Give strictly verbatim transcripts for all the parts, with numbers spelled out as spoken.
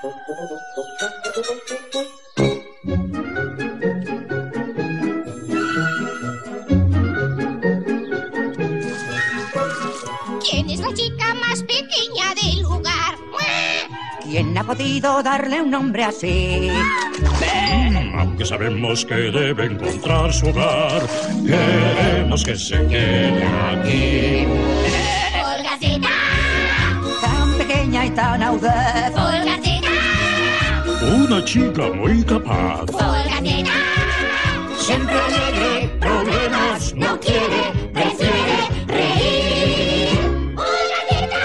¿Quién es la chica más pequeña del lugar? ¿Quién ha podido darle un nombre así? Mm, aunque sabemos que debe encontrar su hogar, queremos que se quede aquí. ¡Pulgarcita! Tan pequeña y tan audaz. ¡Pulgarcita! Una chica muy capaz. ¡Pulgarcita! Siempre alegre, problemas no quiere, prefiere reír. ¡Pulgarcita!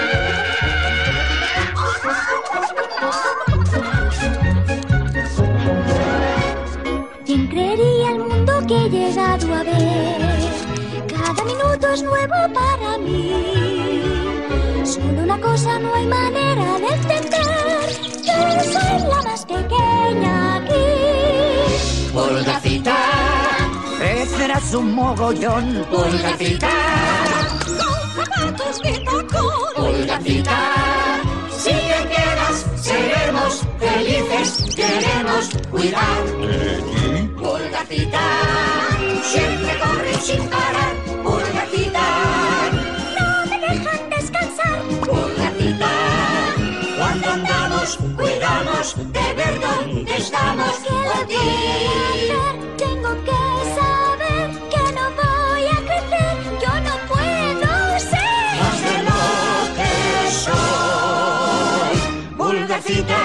¿Quién creería el mundo que he llegado a ver? Cada minuto es nuevo para mí. Solo una cosa no hay manera de entender: yo soy la más pequeña aquí. Pulgarcita, crecerás un mogollón. Pulgarcita, ¡Con zapatos de tacón! Pulgarcita, si te quedas seremos felices, queremos cuidar. ¿De ti? Pulgarcita, siempre corre sin parar. Pulgarcita, No me dejan descansar. Pulgarcita, cuando andamos cuidamos de ver dónde estamos por ti. Tengo que saber que no voy a crecer. Yo no puedo ser Más de lo que soy. Pulgarcita,